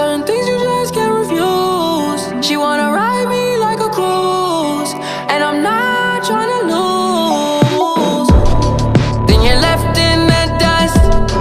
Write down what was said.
certain things you just can't refuse. She wanna ride me like a cruise, and I'm not trying to lose.